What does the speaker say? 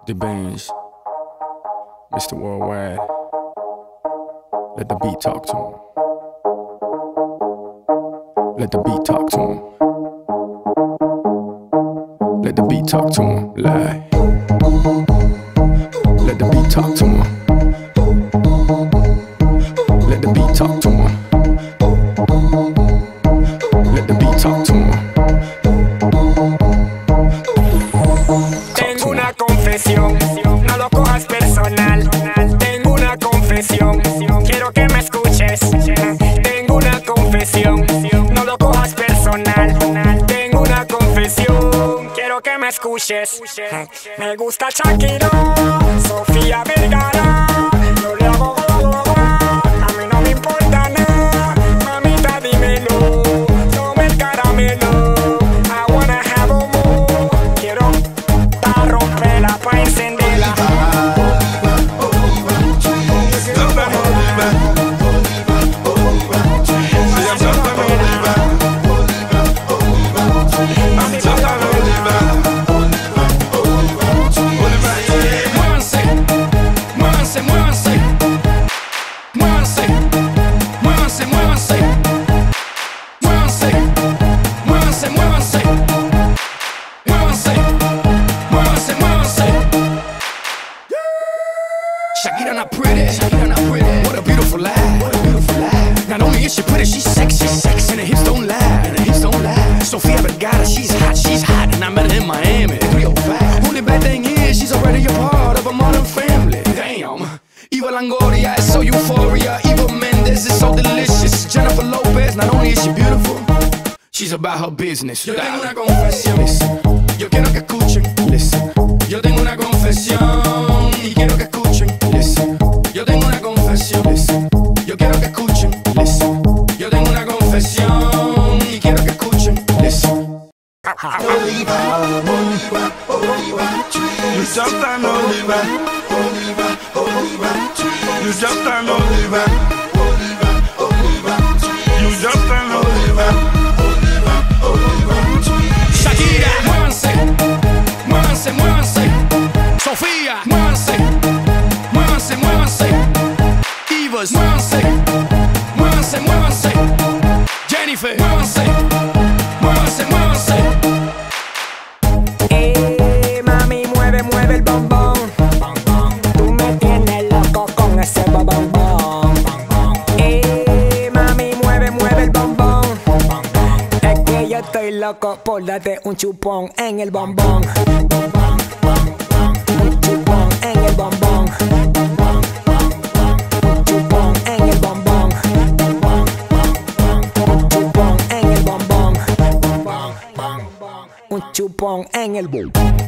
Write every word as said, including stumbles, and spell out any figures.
The Benz, Mister Worldwide. Let the beat talk to him. Let the beat talk to him. Let the beat talk to him. Lie. Let the beat talk to him. Let the beat talk to him. Let the beat talk to him. Tengo una confesión, no lo cojas personal. Tengo una confesión, quiero que me escuches. Tengo una confesión, no lo cojas personal. Tengo una confesión, quiero que me escuches. Me gusta Shakira, Sofía Vergara. Yo le hago gogo, a mí no me importa nada. Mamita, dímelo, toma el caramelo. I wanna have a more. Quiero pa' romperla, pa' encenderla. Shakira not pretty, Shakira not pretty. What a beautiful lie, what a beautiful lie. Not only is she pretty, she's sexy, sexy, and her hips don't lie, and her hips don't lie. Sofia Vergara, she's hot, she's hot, and I met her in Miami, three oh five. Only bad thing is, she's already a part of a modern family. Damn. Eva Longoria is so euphoria. Eva Mendes is so delicious. Jennifer Lopez, not only is she beautiful, she's about her business. Yo tengo una confesión, listen. Yo quiero que escuchen, listen. Yo tengo una confesión y quiero que escuchen, listen. Yo tengo una confesión, listen. Yo quiero que escuchen, listen. Yo tengo una confesión y quiero que escuchen, listen. Oliva, Oliva, Oliva, you just an Oliva, Oliva, Oliva, you just an Oliva, Oliva, Oliva, you just an Oliva, Oliva, Oliva. Shakira, muévanse, muévanse, muévanse. Sofía, muévanse, muévanse, muévanse. Ivas, muévanse, muévanse, muévanse. Jennifer, muévanse, muévanse, muévanse. Eh, mami, mueve, mueve el bombón. Tú me tienes loco con ese bombón. Eh, mami, mueve, mueve el bombón. Es que yo estoy loco por darte un chupón en el bombón. Un chupón en el bombón. Un chupón en el bombón. Un chupón en el bombón. Un chupón en el bombón.